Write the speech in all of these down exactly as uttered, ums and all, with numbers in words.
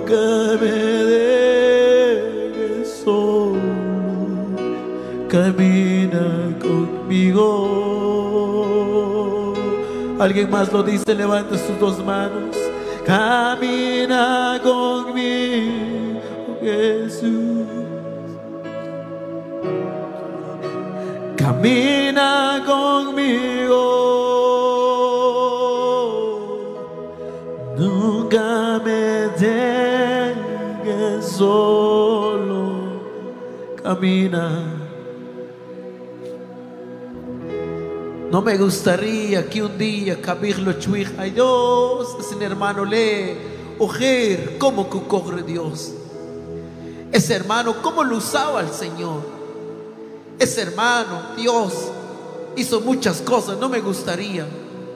nunca me dejes solo, camina conmigo. Alguien más lo dice, levanta sus dos manos. Camina conmigo, Jesús. Camina conmigo, nunca me dejes solo, camina. No me gustaría que un día Kabir lo chuij, ay Dios, ese hermano lee, ojer, cómo que corre Dios. Ese hermano, cómo lo usaba el Señor. Ese hermano, Dios, hizo muchas cosas. No me gustaría.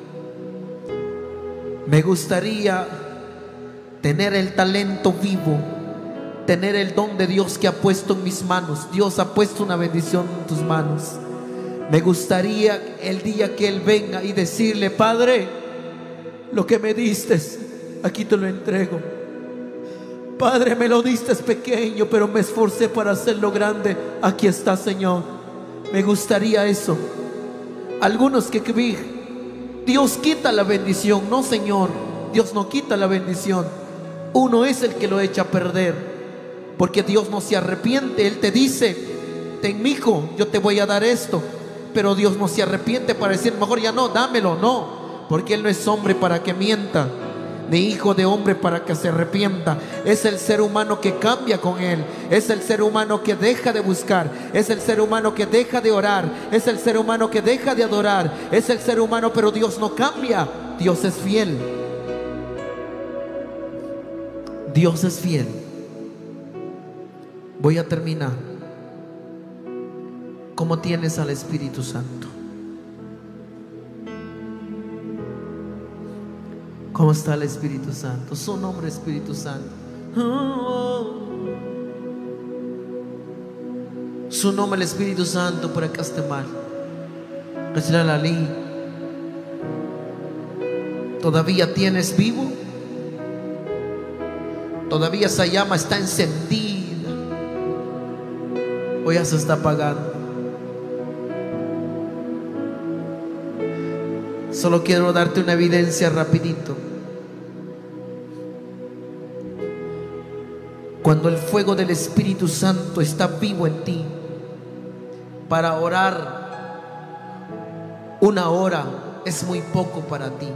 Me gustaría tener el talento vivo, tener el don de Dios que ha puesto en mis manos. Dios ha puesto una bendición en tus manos. Me gustaría el día que Él venga y decirle: Padre, lo que me diste, aquí te lo entrego. Padre, me lo diste pequeño, pero me esforcé para hacerlo grande. Aquí está, Señor. Me gustaría eso. Algunos que vi, Dios quita la bendición. No, Señor, Dios no quita la bendición. Uno es el que lo echa a perder, porque Dios no se arrepiente. Él te dice: ten, mijo, yo te voy a dar esto. Pero Dios no se arrepiente para decir: mejor ya no, dámelo. No, porque Él no es hombre para que mienta, ni hijo de hombre para que se arrepienta. Es el ser humano que cambia con Él. Es el ser humano que deja de buscar. Es el ser humano que deja de orar. Es el ser humano que deja de adorar. Es el ser humano, pero Dios no cambia. Dios es fiel. Dios es fiel. Voy a terminar. ¿Cómo tienes al Espíritu Santo? ¿Cómo está el Espíritu Santo? Su nombre, Espíritu Santo. Su nombre, el Espíritu Santo, por acá esté mal. ¿Todavía tienes vivo? ¿Todavía esa llama está encendida? ¿O ya se está apagando? Solo quiero darte una evidencia rapidito. Cuando el fuego del Espíritu Santo está vivo en ti, para orar una hora es muy poco para ti.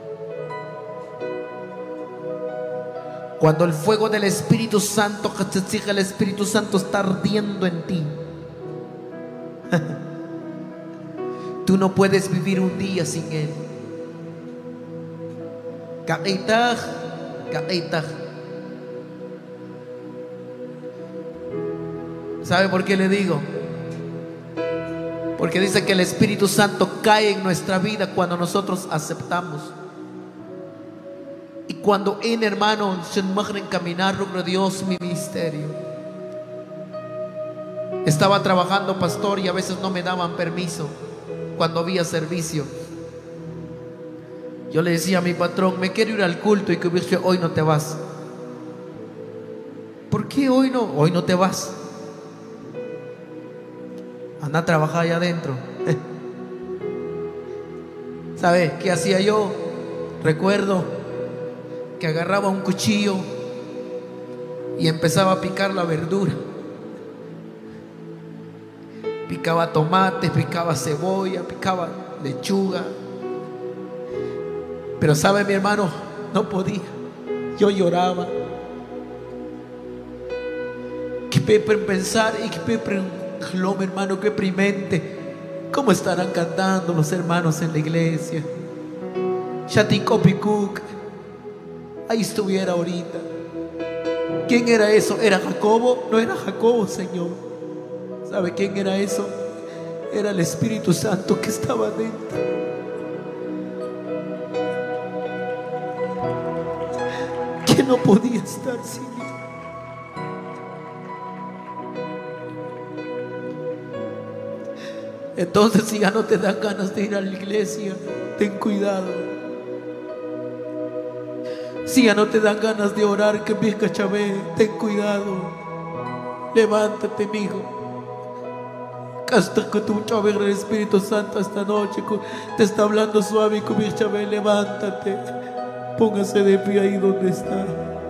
Cuando el fuego del Espíritu Santo, el Espíritu Santo está ardiendo en ti, tú no puedes vivir un día sin Él. Kaitaj, kaitaj. ¿Sabe por qué le digo? Porque dice que el Espíritu Santo cae en nuestra vida cuando nosotros aceptamos. Y cuando en hermano se en caminar sobre Dios mi ministerio. Estaba trabajando, pastor, y a veces no me daban permiso cuando había servicio. Yo le decía a mi patrón: me quiero ir al culto, y que hubiese: hoy no te vas. ¿Por qué hoy no? Hoy no te vas. Anda a trabajar allá adentro. ¿Sabe qué hacía yo? Recuerdo que agarraba un cuchillo y empezaba a picar la verdura. Picaba tomate, picaba cebolla, picaba lechuga. Pero sabe, mi hermano, no podía. Yo lloraba. Que pepe pensar y que pepe, mi hermano, que primente. ¿Cómo estarán cantando los hermanos en la iglesia? Shatikopikuk. Ahí estuviera ahorita. ¿Quién era eso? ¿Era Jacobo? No era Jacobo, Señor. ¿Sabe quién era eso? Era el Espíritu Santo que estaba dentro. Que no podía estar sin Él. Entonces, si ya no te dan ganas de ir a la iglesia, ten cuidado. Si ya no te dan ganas de orar, que mi cachabé, ten cuidado. Levántate, mi hijo. Hasta que tu chave, el Espíritu Santo, esta noche te está hablando suave, con mi chave. Levántate, póngase de pie ahí donde está.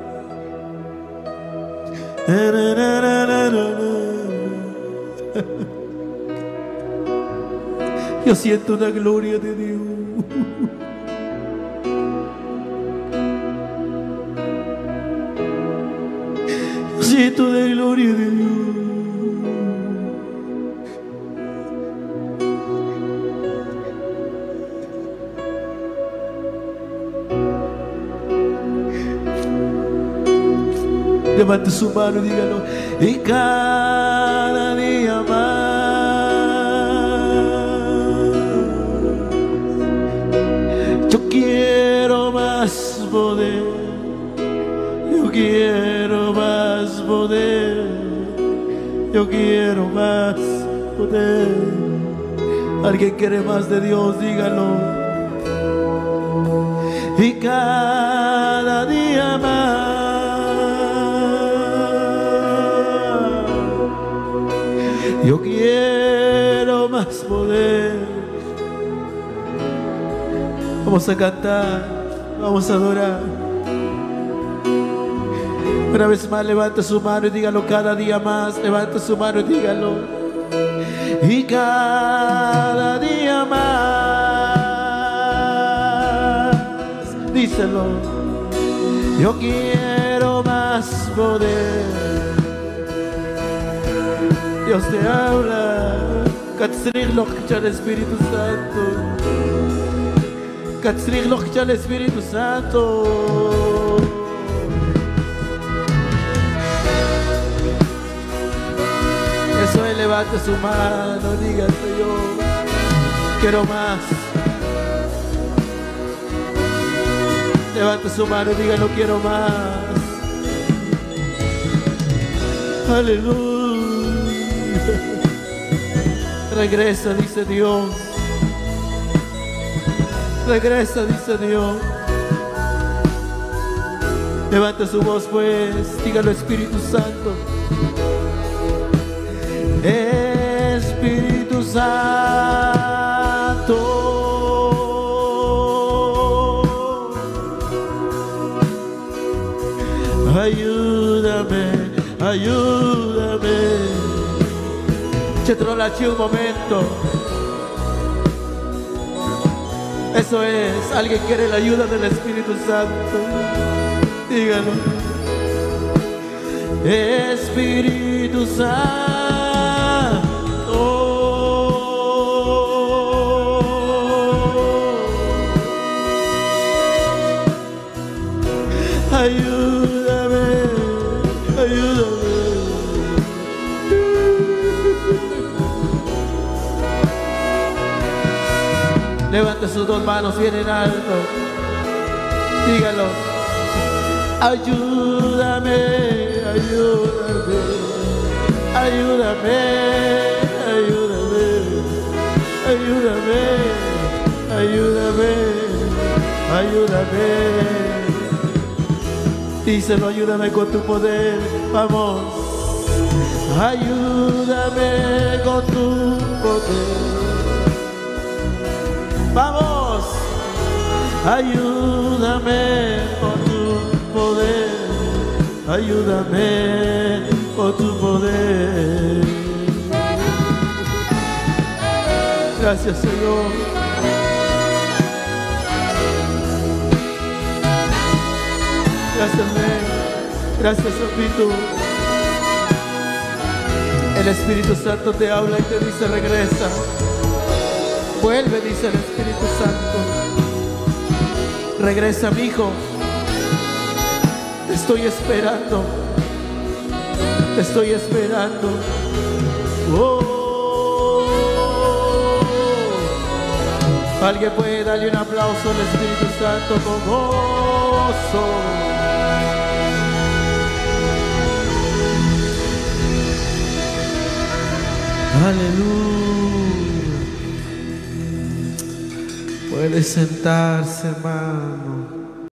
Yo siento una gloria de Dios. Yo siento una gloria de Dios. Levante su mano y dígalo. Y cada día más yo quiero más poder, yo quiero más poder, yo quiero más poder. ¿Alguien quiere más de Dios? Dígalo. Y cada día más yo quiero más poder. Vamos a cantar, vamos a adorar. Una vez más, levante su mano y dígalo. Cada día más, levante su mano y dígalo. Y cada día más, díselo. Yo quiero más poder. Dios te habla. Katzrich lo que el Espíritu Santo. Katzrich lo que el Espíritu Santo. Eso es, levante su mano, diga Señor, quiero más. Levante su mano y diga no quiero más. Aleluya. Regresa, dice Dios. Regresa, dice Dios. Levanta su voz pues, dígalo Espíritu Santo. Espíritu Santo, ayúdame, ayúdame. Chetrolachi un momento. Eso es, alguien quiere la ayuda del Espíritu Santo. Dígalo. Espíritu Santo, ayúdame, ayúdame. Levante sus dos manos bien en alto. Dígalo. Ayúdame, ayúdame, ayúdame, ayúdame, ayúdame, ayúdame, ayúdame. Díselo, ayúdame con tu poder. Vamos. Ayúdame con tu poder. Vamos. Ayúdame con tu poder. Ayúdame con tu poder. Gracias, Señor. Gracias, Rey. Gracias, Espíritu. El Espíritu Santo te habla y te dice regresa. Vuelve, dice el Espíritu Santo. Regresa, mi hijo. Te estoy esperando. Te estoy esperando. Oh. Alguien puede darle un aplauso al Espíritu Santo con gozo. Aleluya. Puede sentarse, hermano.